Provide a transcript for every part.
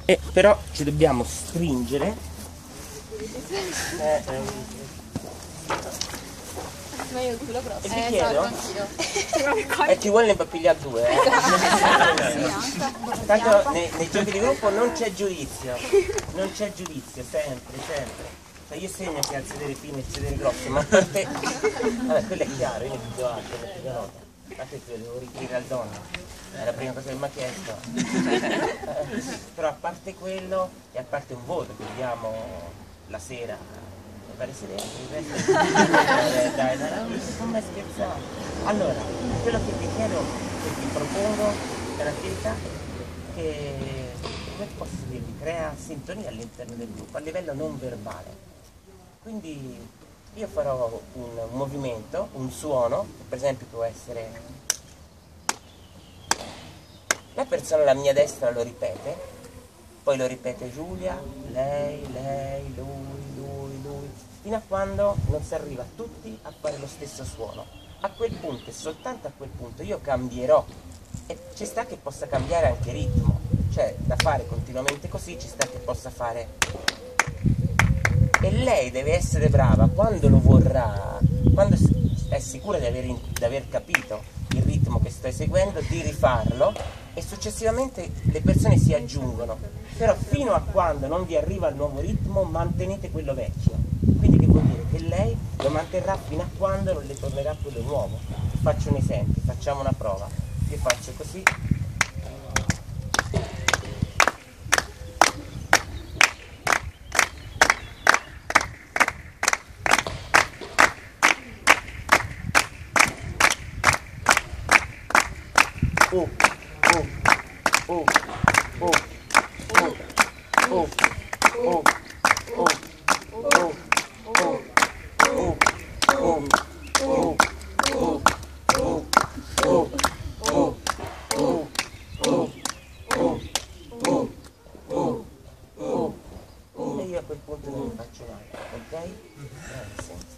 E però ci dobbiamo stringere. Ma io quello grosso. E vi chiedo, Anch'io. e ci vuole ne pigliare due, Tanto nei giochi di gruppo non c'è giudizio, sempre, sempre. Cioè io segno che al sedere fine e il sedere grosso, ma a parte, vabbè, quello è chiaro, io ne piglio altro, ne piglio nota. A te ti devo riferire al donna, è la prima cosa che mi ha chiesto. Però a parte quello, e a parte un voto che diamo la sera, mi pare sedere, dai, non mai scherzato. Allora, quello che vi chiedo, che vi propongo, è un'attività che, come posso dirvi, crea sintonia all'interno del gruppo, a livello non verbale. Quindi io farò un movimento, un suono, che per esempio può essere... La persona alla mia destra lo ripete, poi lo ripete Giulia, lei, lui, fino a quando non si arriva tutti a fare lo stesso suono. A quel punto e soltanto a quel punto io cambierò, e ci sta che possa cambiare anche ritmo, cioè da fare continuamente così ci sta che possa fare... E lei deve essere brava quando lo vorrà, quando è sicura di aver capito il ritmo che sto eseguendo, di rifarlo, e successivamente le persone si aggiungono. Però fino a quando non vi arriva il nuovo ritmo mantenete quello vecchio. Quindi che vuol dire? Che lei lo manterrà fino a quando non le tornerà quello nuovo. Faccio un esempio, facciamo una prova. Io faccio così. E io a quel punto non ne faccio un altro, ok? Grazie.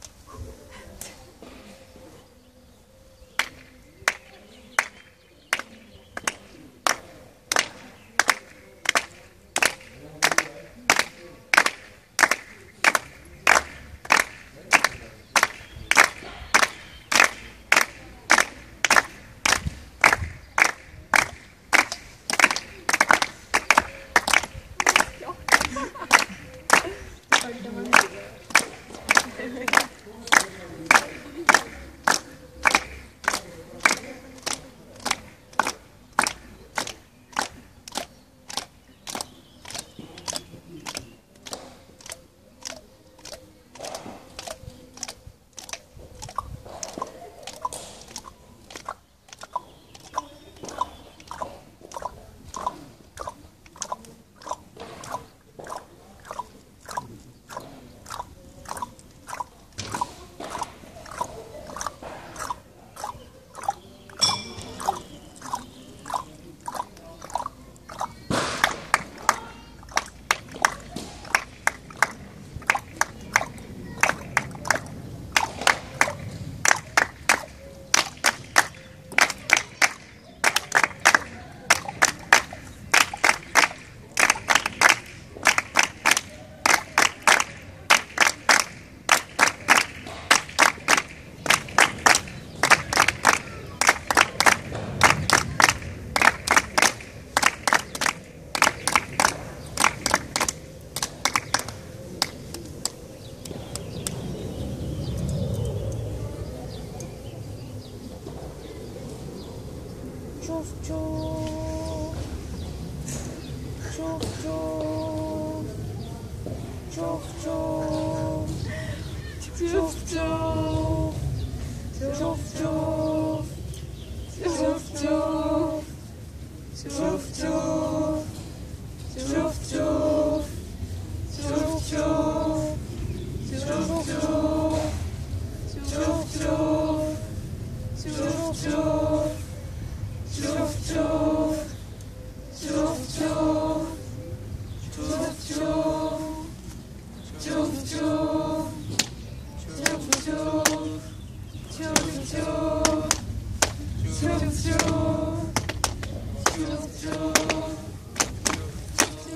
Ciuf ciuf, ciuf ciuf, ciuf ciuf, ciuf ciuf, ciuf ciuf, ciuf ciuf, ciuf ciuf, ciuf ciuf, ciuf ciuf, ciuf ciuf, ciuf ciuf. Ciuf ciuf, ciuf ciuf, ciuf ciuf, ciuf ciuf, ciuf ciuf, ciuf ciuf, ciuf ciuf, ciuf ciuf,